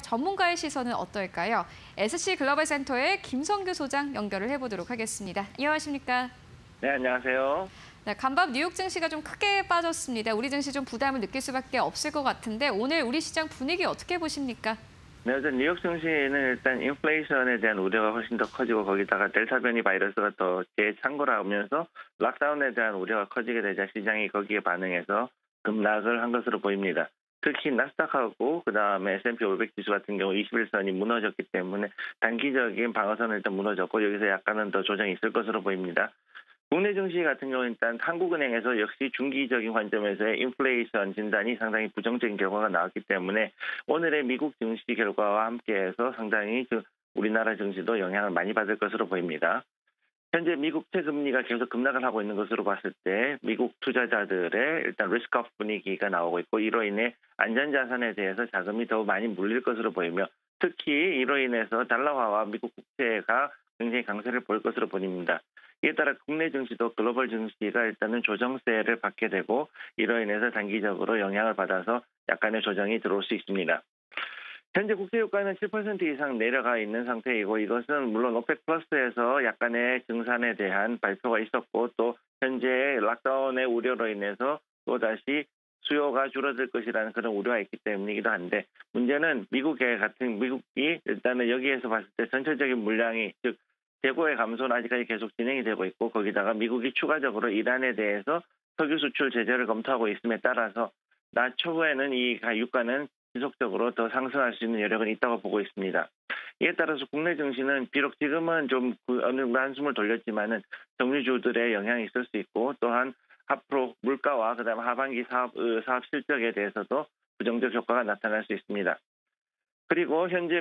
전문가의 시선은 어떨까요? SC 글로벌 센터의 김성규 소장 연결을 해보도록 하겠습니다. 안녕하십니까? 네, 안녕하세요. 네, 간밤 뉴욕 증시가 좀 크게 빠졌습니다. 우리 증시 좀 부담을 느낄 수밖에 없을 것 같은데 오늘 우리 시장 분위기 어떻게 보십니까? 네, 우선 뉴욕 증시는 일단 인플레이션에 대한 우려가 훨씬 더 커지고 거기다가 델타 변이 바이러스가 더 재창궐하면서 락다운에 대한 우려가 커지게 되자 시장이 거기에 반응해서 급락을 한 것으로 보입니다. 특히 나스닥하고 그다음에 S&P 500 지수 같은 경우 21선이 무너졌기 때문에 단기적인 방어선은 일단 무너졌고 여기서 약간은 더 조정이 있을 것으로 보입니다. 국내 증시 같은 경우는 일단 한국은행에서 역시 중기적인 관점에서의 인플레이션 진단이 상당히 부정적인 결과가 나왔기 때문에 오늘의 미국 증시 결과와 함께해서 상당히 우리나라 증시도 영향을 많이 받을 것으로 보입니다. 현재 미국채 금리가 계속 급락을 하고 있는 것으로 봤을 때 미국 투자자들의 일단 리스크오프 분위기가 나오고 있고 이로 인해 안전자산에 대해서 자금이 더 많이 물릴 것으로 보이며 특히 이로 인해서 달러화와 미국 국채가 굉장히 강세를 보일 것으로 보입니다. 이에 따라 국내 증시도 글로벌 증시가 일단은 조정세를 받게 되고 이로 인해서 단기적으로 영향을 받아서 약간의 조정이 들어올 수 있습니다. 현재 국제유가는 7% 이상 내려가 있는 상태이고 이것은 물론 오펙 플러스에서 약간의 증산에 대한 발표가 있었고 또 현재 락다운의 우려로 인해서 또다시 수요가 줄어들 것이라는 그런 우려가 있기 때문이기도 한데 문제는 미국이 일단은 여기에서 봤을 때 전체적인 물량이 즉 재고의 감소는 아직까지 계속 진행이 되고 있고 거기다가 미국이 추가적으로 이란에 대해서 석유 수출 제재를 검토하고 있음에 따라서 낮 초에는 이 유가는 지속적으로 더 상승할 수 있는 여력은 있다고 보고 있습니다. 이에 따라서 국내 증시는 비록 지금은 좀 어느 정도 한숨을 돌렸지만은 정유주들의 영향이 있을 수 있고 또한 앞으로 물가와 그다음 하반기 사업 실적에 대해서도 부정적 효과가 나타날 수 있습니다. 그리고 현재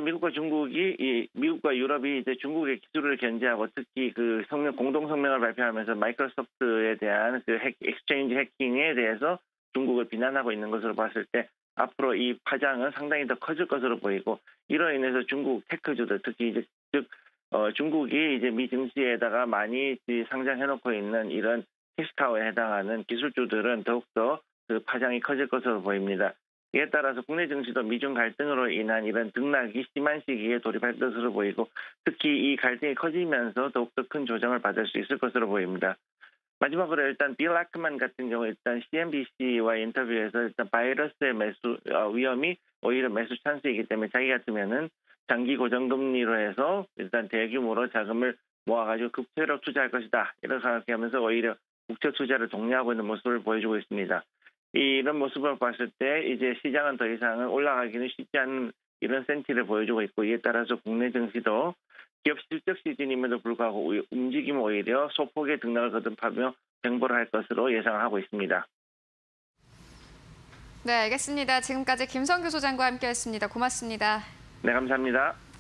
미국과 유럽이 이제 중국의 기술을 견제하고 특히 그 공동 성명을 발표하면서 마이크로소프트에 대한 그 엑스체인지 해킹에 대해서 중국을 비난하고 있는 것으로 봤을 때 앞으로 이 파장은 상당히 더 커질 것으로 보이고 이로 인해서 중국 테크주들 특히 이제 중국이 이제 미 증시에다가 많이 상장해놓고 있는 이런 캐시카우에 해당하는 기술주들은 더욱더 그 파장이 커질 것으로 보입니다. 이에 따라서 국내 증시도 미중 갈등으로 인한 이런 등락이 심한 시기에 돌입할 것으로 보이고 특히 이 갈등이 커지면서 더욱더 큰 조정을 받을 수 있을 것으로 보입니다. 마지막으로 일단 빌 아크만 같은 경우 일단 CNBC와 인터뷰에서 일단 바이러스의 위험이 오히려 매수 찬스이기 때문에 자기 같으면은 장기 고정금리로 해서 일단 대규모로 자금을 모아가지고 국채로 투자할 것이다 이렇게 생각하면서 오히려 국채 투자를 독려하고 있는 모습을 보여주고 있습니다. 이런 모습을 봤을 때 이제 시장은 더 이상은 올라가기는 쉽지 않은 이런 센티를 보여주고 있고 이에 따라서 국내 증시도 기업 실적 시즌임에도 불구하고 움직임은 오히려 소폭의 등락을 거듭하며 횡보를 할 것으로 예상하고 있습니다. 네, 알겠습니다. 지금까지 김성규 소장과 함께했습니다. 고맙습니다. 네, 감사합니다.